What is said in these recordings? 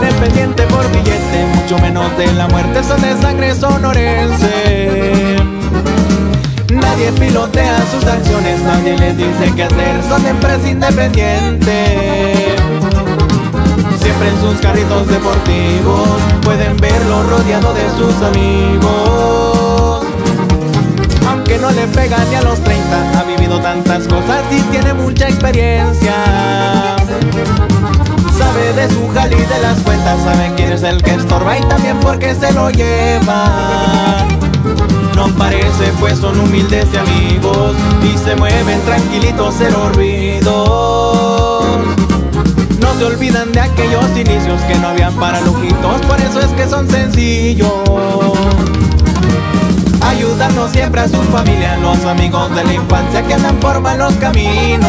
tienen pendiente por billete, mucho menos de la muerte, son de sangre sonorense. Nadie pilotea sus acciones, nadie les dice qué hacer, son de empresa independiente. Siempre en sus carritos deportivos pueden verlo rodeado de sus amigos. Aunque no le pega ni a los 30, ha vivido tantas cosas y tiene mucha experiencia. Sabe de su jale y de las cuentas, sabe quién es el que estorba y también por qué se lo lleva. No parece pues son humildes y amigos y se mueven tranquilitos, cero ruidos. No se olvidan de aquellos inicios que no habían para lujitos, por eso es que son sencillos. Ayudarnos siempre a su familia, los amigos de la infancia que andan por malos caminos.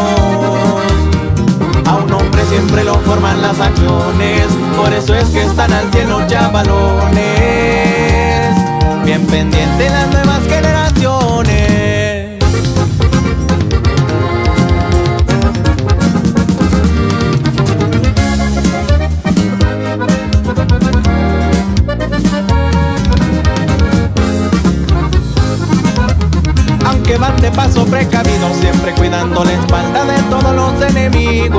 A un hombre siempre lo forman las acciones, por eso es que están al cielo los chavalones, bien pendientes las nuevas generaciones. Aunque van de paso precavidos, siempre cuidando la espalda de todos los enemigos.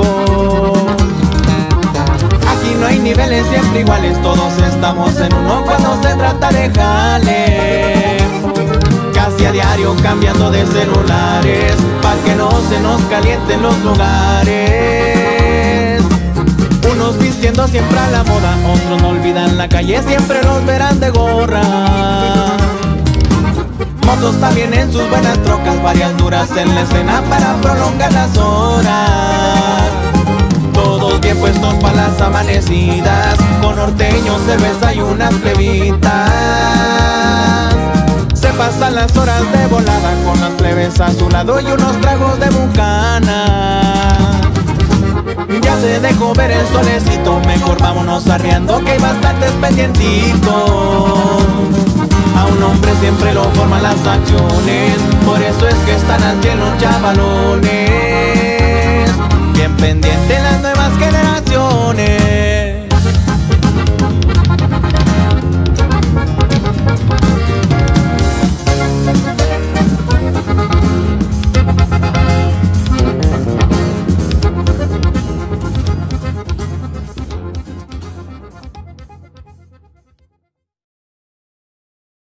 Aquí no hay niveles siempre iguales, todos estamos en uno cuando se trata de jale. Casi a diario cambiando de celulares, pa' que no se nos calienten los lugares. Unos vistiendo siempre a la moda, otros no olvidan la calle, siempre los verán de gorra. Motos también en sus buenas trocas, varias duras en la escena para prolongar las horas. Todos bien puestos pa' las amanecidas, con norteños, cerveza y unas plebitas. Se pasan las horas de volada con las plebes a su lado y unos tragos de bucana. Ya se dejó ver el solecito, mejor vámonos arriando que hay bastantes pendientitos. A un hombre siempre lo forman las acciones, por eso es que están al cielo los chavalones, bien pendientes las nuevas generaciones.